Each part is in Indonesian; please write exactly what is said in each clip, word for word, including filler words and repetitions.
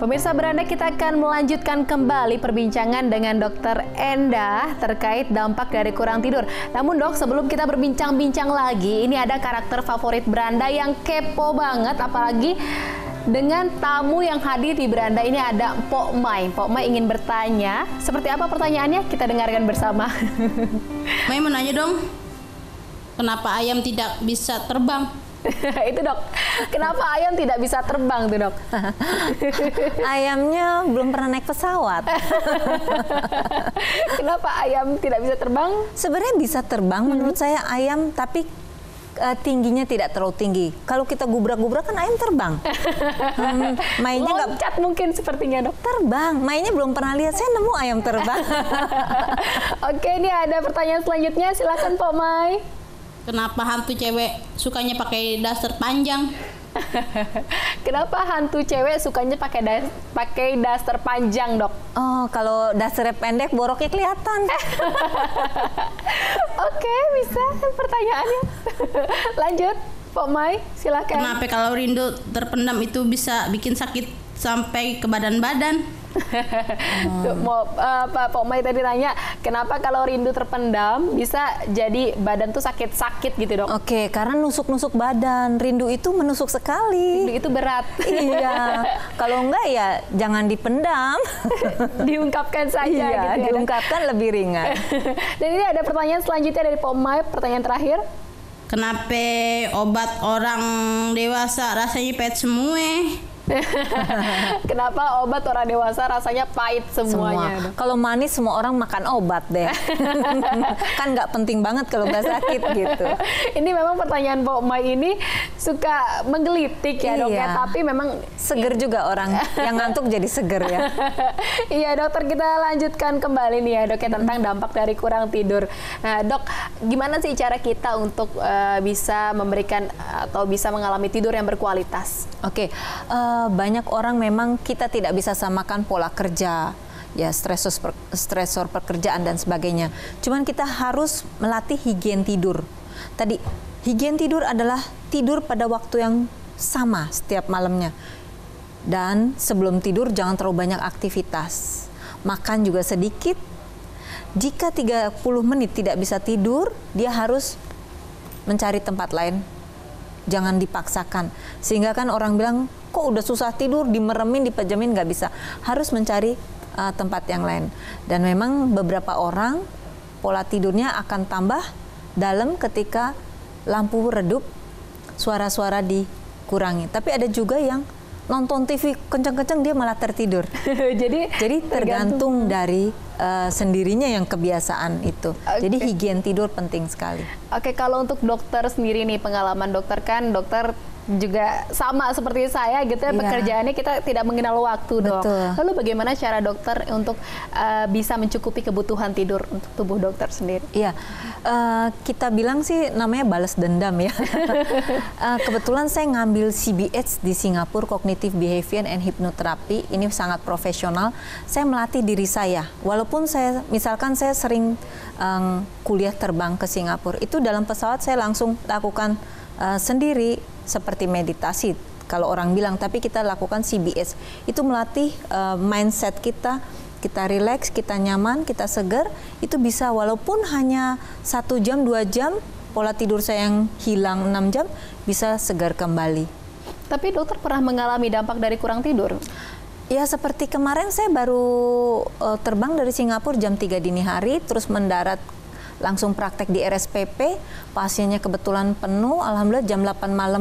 Pemirsa beranda, kita akan melanjutkan kembali perbincangan dengan Dokter Endah terkait dampak dari kurang tidur. Namun dok, sebelum kita berbincang-bincang lagi, ini ada karakter favorit beranda yang kepo banget, apalagi dengan tamu yang hadir di beranda ini ada Pok Mai. Pok Mai ingin bertanya, seperti apa pertanyaannya? Kita dengarkan bersama. Mai mau nanya dong, kenapa ayam tidak bisa terbang? Itu dok, kenapa ayam tidak bisa terbang tuh dok? Ayamnya belum pernah naik pesawat. Kenapa ayam tidak bisa terbang? Sebenarnya bisa terbang, hmm. menurut saya ayam, tapi uh, tingginya tidak terlalu tinggi. Kalau kita gubrak-gubrak kan ayam terbang. hmm, mainnya nggak loncat mungkin sepertinya dok. Terbang, mainnya belum pernah lihat. Saya nemu ayam terbang. Oke, ini ada pertanyaan selanjutnya. Silakan Pok Mai. Kenapa hantu cewek sukanya pakai daster panjang? Kenapa hantu cewek sukanya pakai das pakai daster panjang, dok? Oh, kalau dasternya pendek, boroknya kelihatan. Oke, bisa pertanyaannya. Lanjut, Pok Mai, silakan. Kenapa kalau rindu terpendam itu bisa bikin sakit sampai ke badan-badan? hmm. Mau uh, Pak Pok Mai tadi tanya, kenapa kalau rindu terpendam bisa jadi badan tuh sakit-sakit gitu dok? Oke, karena nusuk-nusuk badan. Rindu itu menusuk sekali. Rindu itu berat. Iya, kalau enggak ya jangan dipendam. Diungkapkan saja. Iya, gitu diungkapkan ya, lebih ringan. Dan ini ada pertanyaan selanjutnya dari Pok Mai, pertanyaan terakhir. Kenapa obat orang dewasa rasanya pahit semua? Kenapa obat orang dewasa rasanya pahit semuanya? Semua. Kalau manis semua orang makan obat deh. Kan nggak penting banget kalau nggak sakit gitu. Ini memang pertanyaan Pok Mai ini suka menggelitik ya dok ya, tapi memang seger juga orang yang ngantuk jadi seger ya. Iya dokter, kita lanjutkan kembali nih ya dok ya tentang dampak dari kurang tidur. Nah dok, gimana sih cara kita untuk uh, bisa memberikan atau bisa mengalami tidur yang berkualitas? Oke. Okay. Uh, banyak orang memang kita tidak bisa samakan pola kerja, ya stresor stresor pekerjaan dan sebagainya. Cuman kita harus melatih higien tidur. Tadi higien tidur adalah tidur pada waktu yang sama setiap malamnya. Dan sebelum tidur jangan terlalu banyak aktivitas. Makan juga sedikit. Jika tiga puluh menit tidak bisa tidur, dia harus mencari tempat lain. Jangan dipaksakan. Sehingga kan orang bilang, kok udah susah tidur, dimeremin, dipejamin, nggak bisa. Harus mencari uh, tempat yang lain. Dan memang beberapa orang pola tidurnya akan tambah dalam ketika lampu redup, suara-suara dikurangi. Tapi ada juga yang nonton T V kenceng-kenceng dia malah tertidur. jadi jadi tergantung, tergantung dari uh, sendirinya yang kebiasaan itu. Okay. Jadi higien tidur penting sekali. Oke, okay, kalau untuk dokter sendiri nih, pengalaman dokter kan dokter juga sama seperti saya gitu ya, yeah. Pekerjaannya kita tidak mengenal waktu dok. Betul. Lalu bagaimana cara dokter untuk uh, bisa mencukupi kebutuhan tidur untuk tubuh dokter sendiri? Iya, yeah. uh, kita bilang sih namanya balas dendam ya. uh, kebetulan saya ngambil C B H di Singapura, Cognitive Behavior and Hypnotherapy. Ini sangat profesional. Saya melatih diri saya. Walaupun saya, misalkan saya sering um, kuliah terbang ke Singapura, itu dalam pesawat saya langsung lakukan uh, sendiri. Seperti meditasi kalau orang bilang, tapi kita lakukan C B S itu melatih uh, mindset kita, kita rileks, kita nyaman, kita segar. Itu bisa walaupun hanya satu jam dua jam pola tidur saya yang hilang enam jam bisa segar kembali. Tapi dokter pernah mengalami dampak dari kurang tidur? Ya seperti kemarin saya baru uh, terbang dari Singapura jam tiga dini hari, terus mendarat langsung praktek di R S P P, pasiennya kebetulan penuh, alhamdulillah jam delapan malam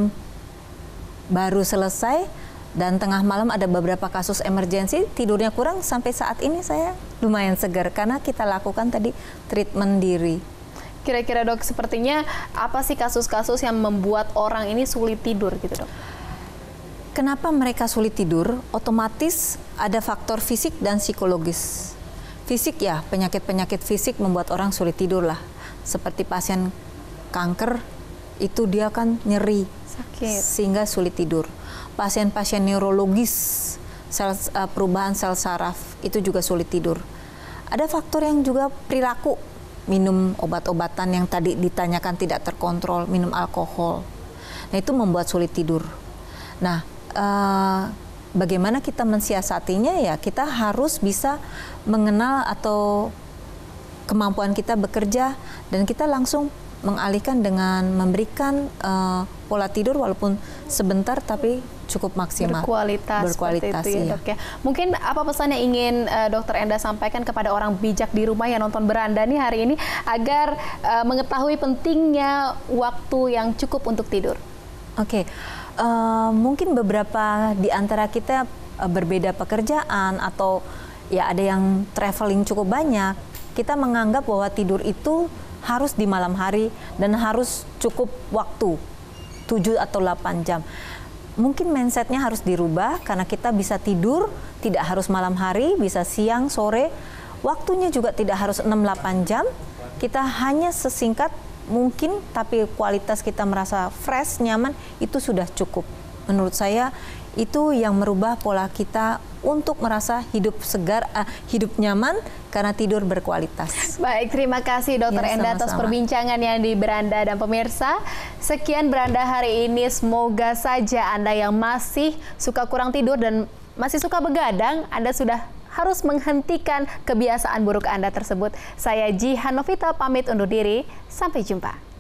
baru selesai, dan tengah malam ada beberapa kasus emergensi, tidurnya kurang, sampai saat ini saya lumayan segar karena kita lakukan tadi treatment diri. Kira-kira dok, sepertinya apa sih kasus-kasus yang membuat orang ini sulit tidur gitu dok? Kenapa mereka sulit tidur? Otomatis ada faktor fisik dan psikologis. Fisik ya, penyakit-penyakit fisik membuat orang sulit tidur lah. Seperti pasien kanker, itu dia kan nyeri, sakit, sehingga sulit tidur. Pasien-pasien neurologis, sel, uh, perubahan sel saraf, itu juga sulit tidur. Ada faktor yang juga perilaku, minum obat-obatan yang tadi ditanyakan tidak terkontrol, minum alkohol. Nah itu membuat sulit tidur. Nah, uh, bagaimana kita mensiasatinya ya kita harus bisa mengenal atau kemampuan kita bekerja dan kita langsung mengalihkan dengan memberikan uh, pola tidur walaupun sebentar tapi cukup maksimal. Berkualitas, Berkualitas seperti itu ya, iya. Dok ya. Mungkin apa pesan yang ingin uh, Dokter Enda sampaikan kepada orang bijak di rumah yang nonton Beranda nih hari ini agar uh, mengetahui pentingnya waktu yang cukup untuk tidur? Oke, okay. uh, mungkin beberapa di antara kita uh, berbeda pekerjaan atau ya ada yang traveling cukup banyak. Kita menganggap bahwa tidur itu harus di malam hari dan harus cukup waktu tujuh atau delapan jam. Mungkin mindsetnya harus dirubah karena kita bisa tidur tidak harus malam hari, bisa siang, sore. Waktunya juga tidak harus enam delapan jam. Kita hanya sesingkat mungkin tapi kualitas kita merasa fresh, nyaman itu sudah cukup. Menurut saya itu yang merubah pola kita untuk merasa hidup segar, uh, hidup nyaman karena tidur berkualitas. Baik, terima kasih Dokter Ya, Enda atas sama-sama. perbincangan yang di Beranda dan pemirsa. Sekian Beranda hari ini, semoga saja Anda yang masih suka kurang tidur dan masih suka begadang, Anda sudah harus menghentikan kebiasaan buruk Anda tersebut. Saya Jihan Novita pamit undur diri, sampai jumpa.